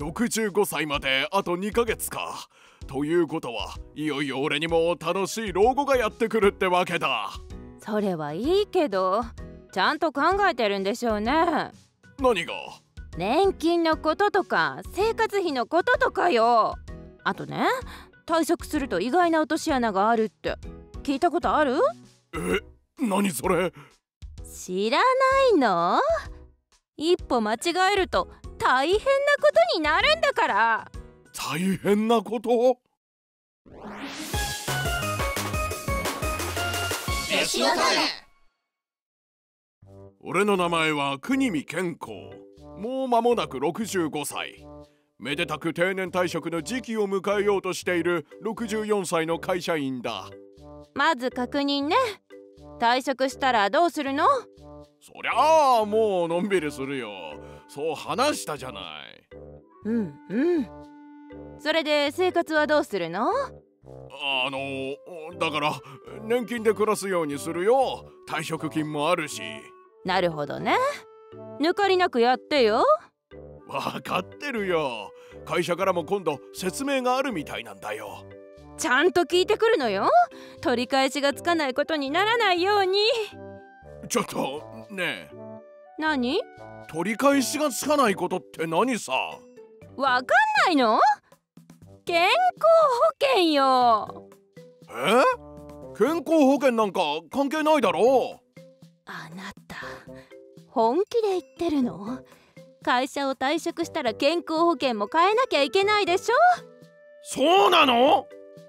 65歳まであと2ヶ月か。ということは、いよいよ俺にも楽しい老後がやってくるってわけだ。 それはいいけど、ちゃんと考えてるんでしょうね。 何が？ 年金のこととか生活費のこととかよ。あとね、退職すると意外な落とし穴があるって聞いたことある？ 何それ？ 知らないの？一歩間違えると大変なことになるんだから。 大変なこと？俺の名前は国見健康。もう間もなく65歳。めでたく定年退職の時期を迎えようとしている64歳の会社員だ。 まず確認ね。退職したらどうするの？ そりゃあもうのんびりするよ。そう話したじゃない。 それで生活はどうするの？ だから年金で暮らすようにするよ。退職金もあるし。 なるほどね。抜かりなくやってよ。 わかってるよ。会社からも今度説明があるみたいなんだよ。 ちゃんと聞いてくるのよ。取り返しがつかないことにならないように。 ちょっとねえ。 何？ 取り返しがつかないことって何さ？ わかんないの？健康保険よ。 健康保険なんか関係ないだろう。 あなた本気で言ってるの？会社を退職したら健康保険も変えなきゃいけないでしょ？ そうなの？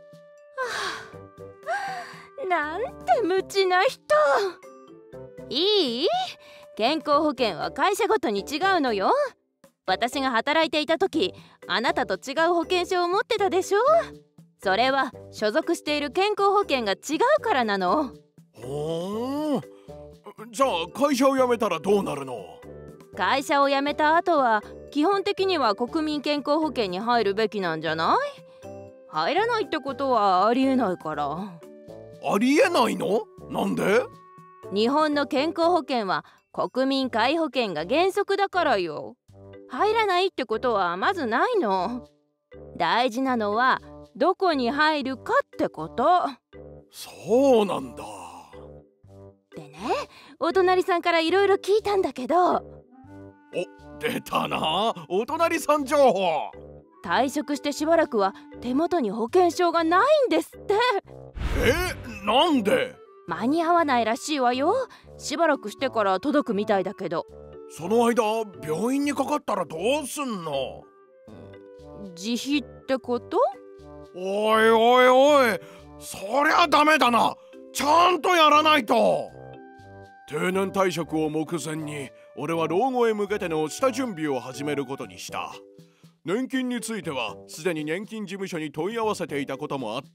なんて無知な人。いい？健康保険は会社ごとに違うのよ。私が働いていた時、あなたと違う保険証を持ってたでしょ？それは所属している健康保険が違うからなの。 ほー。じゃあ会社を辞めたらどうなるの？ 会社を辞めた後は基本的には国民健康保険に入るべきなんじゃない？入らないってことはありえないから。 ありえないの？なんで？ 日本の健康保険は国民皆保険が原則だからよ。入らないってことはまずないの。大事なのはどこに入るかってこと。 そうなんだ。 でね、お隣さんからいろいろ聞いたんだけど。 お、出たな、お隣さん情報。 退職してしばらくは手元に保険証がないんですって。 なんで？ 間に合わないらしいわよ。しばらくしてから届くみたいだけど。 その間病院にかかったらどうすんの？ 自費ってこと？ おいおいおい、そりゃダメだな。ちゃんとやらないと。定年退職を目前に俺は老後へ向けての下準備を始めることにした。年金についてはすでに年金事務所に問い合わせていたこともあって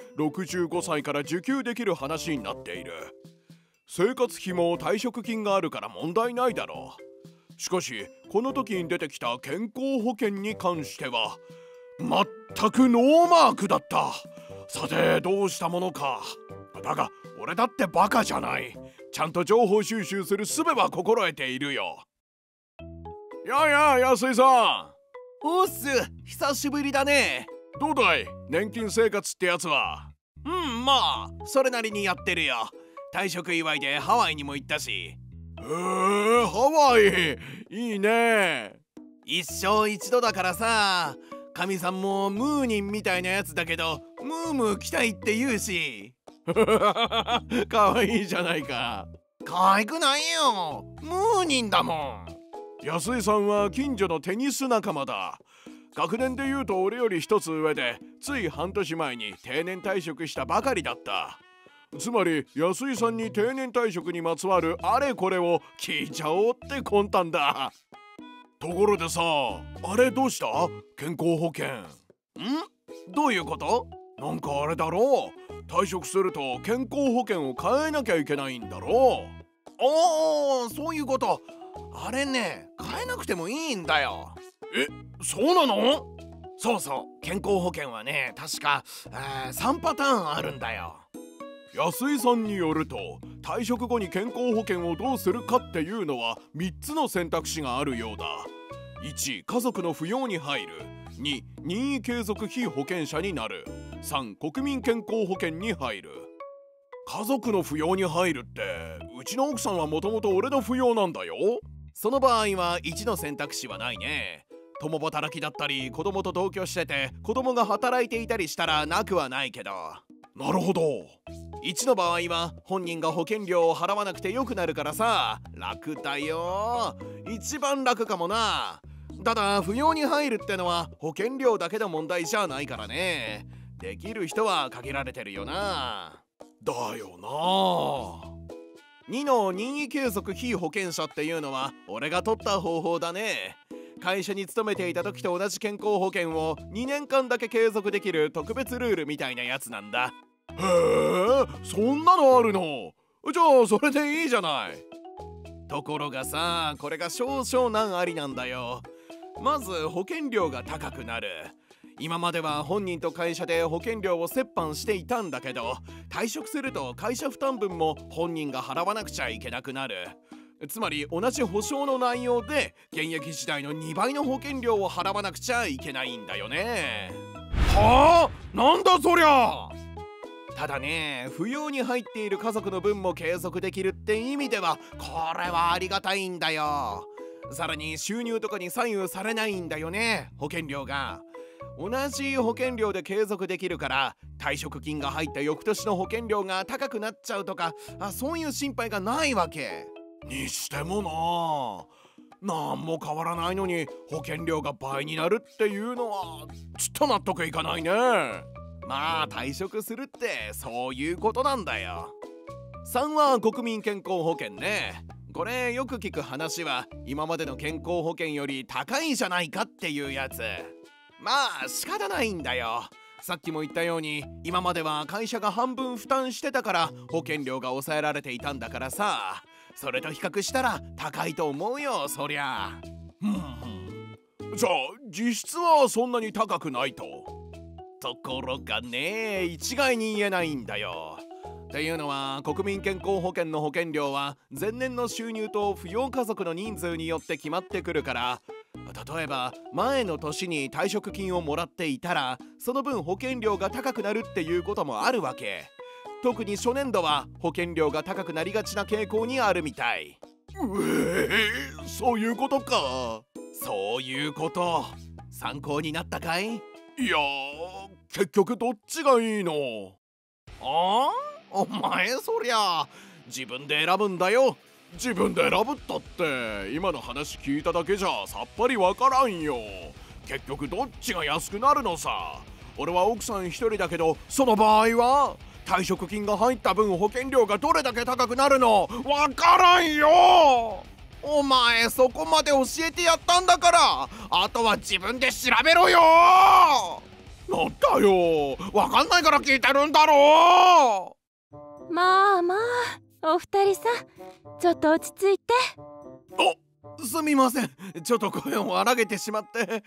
、65歳から受給できる話になっている。生活費も退職金があるから問題ないだろう。しかしこの時に出てきた健康保険に関しては全くノーマークだった。さてどうしたものか。だが俺だってバカじゃない。ちゃんと情報収集する術は心得ているよ。や安井さん。 おっす、久しぶりだね。 どうだい、年金生活ってやつは。 まあそれなりにやってるよ。退職祝いでハワイにも行ったし。 ハワイいいね。 一生一度だからさ。かみさんもムーニンみたいなやつだけどムームー来たいって言うし。 かわいいじゃないか。 可愛くないよ、ムーニンだもん。 安井さんは近所のテニス仲間だ。学年で言うと俺より一つ上で、つい半年前に定年退職したばかりだった。つまり安井さんに定年退職にまつわるあれこれを聞いちゃおうって魂胆だ。ところでさ、あれどうした？健康保険。 どういうこと？ なんかあれだろう、退職すると健康保険を変えなきゃいけないんだろう。そういうこと。あれね、変えなくてもいいんだよ。 そうなの？ そうそう、健康保険はね、確か3パターンあるんだよ。 安井さんによると、退職後に健康保険をどうするかっていうのは3つの選択肢があるようだ。 1、家族の扶養に入る。2、任意継続被保険者になる。3、国民健康保険に入る。家族の扶養に入るって、うちの奥さんはもともと俺の扶養なんだよ。 その場合は1の選択肢はないね。共働きだったり子供と同居してて子供が働いていたりしたらなくはないけど。 なるほど。 1の場合は本人が保険料を払わなくてよくなるからさ、楽だよ。一番楽かもな。ただ扶養に入るってのは保険料だけの問題じゃないからね。できる人は限られてるよな。 だよな。 2の任意継続被保険者っていうのは俺が取った方法だね。会社に勤めていた時と同じ健康保険を2年間だけ継続できる特別ルールみたいなやつなんだ。 へえ、そんなのあるの？じゃあそれでいいじゃない。 ところがさ、これが少々難ありなんだよ。まず保険料が高くなる。今までは本人と会社で保険料を折半していたんだけど、退職すると会社負担分も本人が払わなくちゃいけなくなる。つまり同じ保証の内容で現役時代の2倍の保険料を払わなくちゃいけないんだよね。 はあ？なんだそりゃ。 ただね、扶養に入っている家族の分も継続できるって意味ではこれはありがたいんだよ。さらに収入とかに左右されないんだよね、保険料が。同じ保険料で継続できるから退職金が入った翌年の保険料が高くなっちゃうとか、そういう心配がないわけにしてもなんも変わらないのに保険料が倍になるっていうのはちょっと納得いかないね。 まあ退職するってそういうことなんだよ。3は国民健康保険ね。これよく聞く話は今までの健康保険より高いじゃないかっていうやつ。まあ仕方ないんだよ。さっきも言ったように今までは会社が半分負担してたから保険料が抑えられていたんだからさ、それと比較したら高いと思うよ、そりゃ。 じゃあ実質はそんなに高くないと。 ところがね、一概に言えないんだよ。っていうのは国民健康保険の保険料は前年の収入と扶養家族の人数によって決まってくるから、例えば前の年に退職金をもらっていたらその分保険料が高くなるっていうこともあるわけ。特に初年度は保険料が高くなりがちな傾向にあるみたい。 そういうことか。 そういうこと。参考になったかい？ いや結局どっちがいいの？ お前そりゃ自分で選ぶんだよ。 自分で選ぶったって今の話聞いただけじゃさっぱりわからんよ。結局どっちが安くなるのさ。俺は奥さん一人だけど、その場合は退職金が入った分保険料がどれだけ高くなるのわからんよ。 お前そこまで教えてやったんだから、あとは自分で調べろよ。 なんだよ、わかんないから聞いてるんだろう。まあお二人さんちょっと落ち着いて。 すみません、ちょっと声を荒げてしまって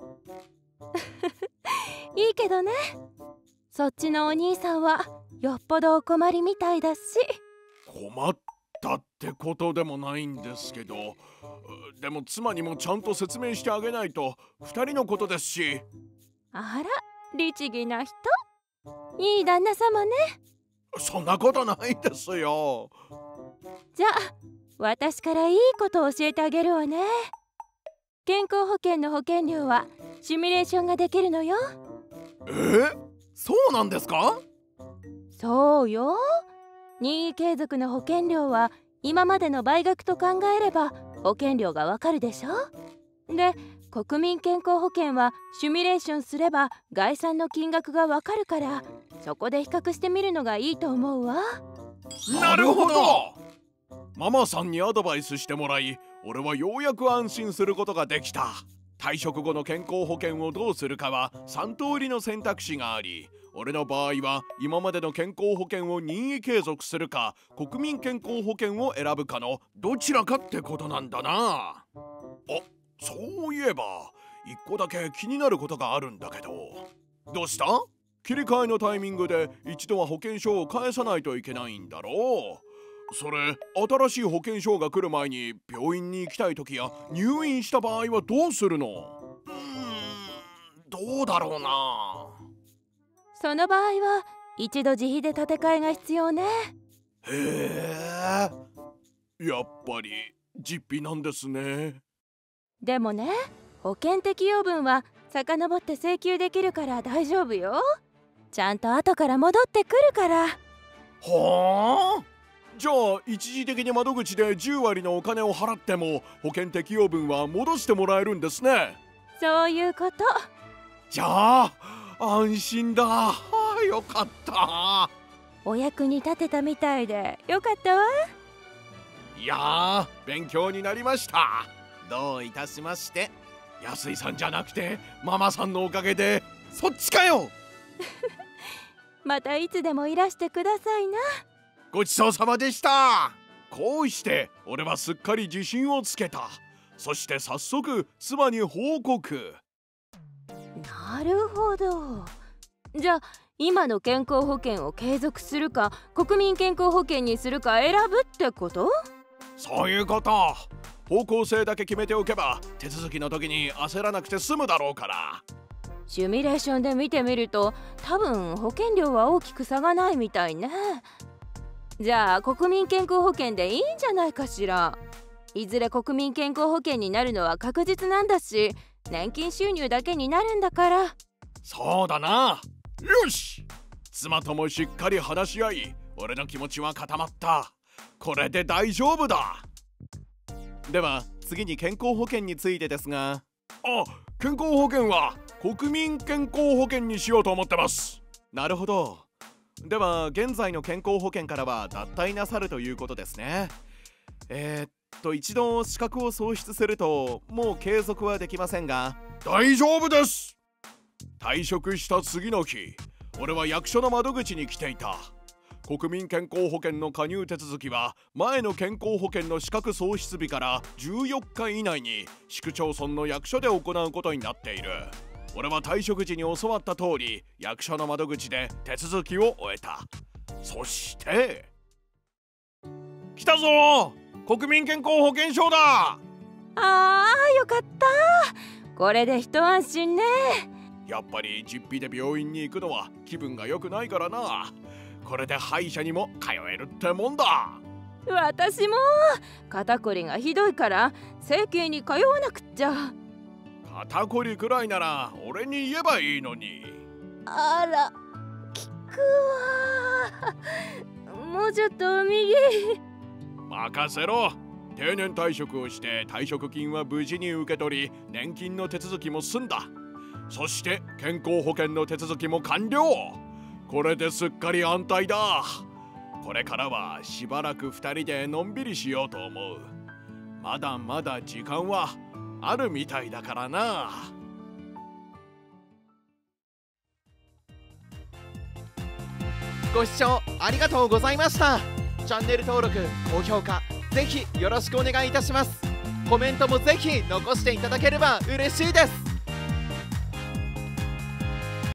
いいけどね、そっちのお兄さんはよっぽどお困りみたいだし。 困ったってことでもないんですけど、でも妻にもちゃんと説明してあげないと。2人のことですし。 あら、律儀な人。いい旦那様ね。 そんなことないですよ。 じゃあ私からいいことを教えてあげるわね。健康保険の保険料はシミュレーションができるのよ。 そうなんですか？ そうよ。任意継続の保険料は今までの倍額と考えれば保険料がわかるでしょ。で、国民健康保険はシミュレーションすれば概算の金額がわかるから、そこで比較してみるのがいいと思うわ。 なるほど。ママさんにアドバイスしてもらい、俺はようやく安心することができた。退職後の健康保険をどうするかは3通りの選択肢があり、俺の場合は今までの健康保険を任意継続するか国民健康保険を選ぶかのどちらかってことなんだな。そういえば1個だけ気になることがあるんだけど。どうした？切り替えのタイミングで一度は保険証を返さないといけないんだろう。 それ新しい保険証が来る前に病院に行きたい時や入院した場合はどうするの？どうだろうな。 その場合は一度自費で建て替えが必要ね。 へえ、やっぱり実費なんですね。 でもね、保険適用分は遡って請求できるから大丈夫よ。ちゃんと後から戻ってくるから。 はあ、じゃあ一時的に窓口で10割のお金を払っても保険適用分は戻してもらえるんですね。 そういうこと。 じゃあ安心だ。はあ、よかった。 お役に立てたみたいでよかったわ。 いやー、勉強になりました。 どういたしまして。 安井さんじゃなくてママさんのおかげで。そっちかよ。 またいつでもいらしてくださいな。 ごちそうさまでした。こうして俺はすっかり自信をつけた。そして早速妻に報告。 なるほど。じゃあ今の健康保険を継続するか国民健康保険にするか選ぶってこと？ そういうこと。方向性だけ決めておけば手続きの時に焦らなくて済むだろうから。 シミュレーションで見てみると多分保険料は大きく差がないみたいね。じゃあ国民健康保険でいいんじゃないかしら。いずれ国民健康保険になるのは確実なんだし、年金収入だけになるんだから。 そうだな。よし、妻ともしっかり話し合い俺の気持ちは固まった。これで大丈夫だ。 では次に健康保険についてですが。 健康保険は国民健康保険にしようと思ってます。 なるほど。では現在の健康保険からは脱退なさるということですね。一度資格を喪失するともう継続はできませんが。 大丈夫です。退職した次の日、俺は役所の窓口に来ていた。国民健康保険の加入手続きは前の健康保険の資格喪失日から14日以内に市区町村の役所で行うことになっている。俺は退職時に教わった通り役所の窓口で手続きを終えた。そして来たぞ、国民健康保険証だ。 よかった。これで一安心ね。 やっぱり実費で病院に行くのは気分が良くないからな。これで歯医者にも通えるってもんだ。 私も肩こりがひどいから整形に通わなくっちゃ。 肩こりくらいなら俺に言えばいいのに。 あら、効くわ。もうちょっと右。 任せろ。定年退職をして退職金は無事に受け取り年金の手続きも済んだ。そして健康保険の手続きも完了。これですっかり安泰だ。これからはしばらく2人でのんびりしようと思う。まだまだ時間はあるみたいだからな。 ご視聴ありがとうございました。チャンネル登録、高評価ぜひよろしくお願いいたします。コメントもぜひ残していただければ嬉しいです。